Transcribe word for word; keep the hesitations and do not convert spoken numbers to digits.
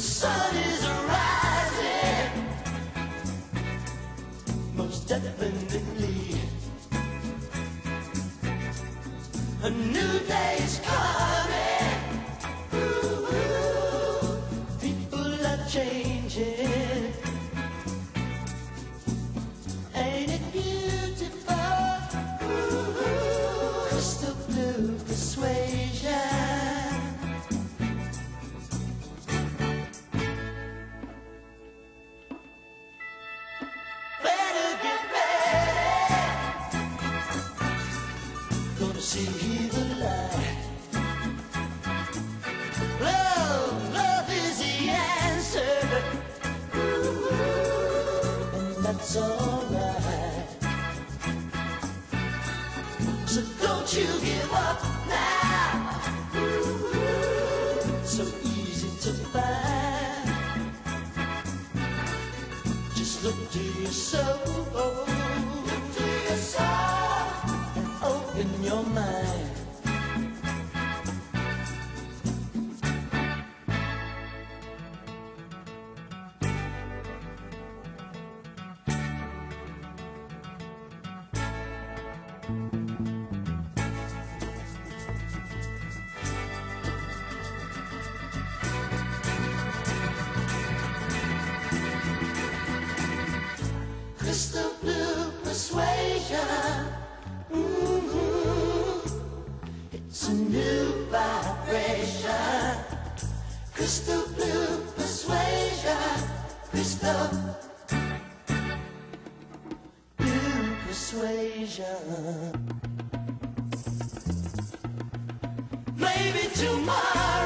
sun is rising, most definitely. A new day's coming. Ooh, ooh. People are changing. Ain't it beautiful? Ooh, ooh. Crystal blue persuasion. See the light. Love, love is the answer. Ooh, and that's alright. So don't you give up now. Ooh, so easy to find. Just look to your soul. Look to your soul and open your mind. Crystal blue persuasion. Mm-hmm. It's a new vibration. Crystal blue persuasion. Crystal blue persuasion. Maybe tomorrow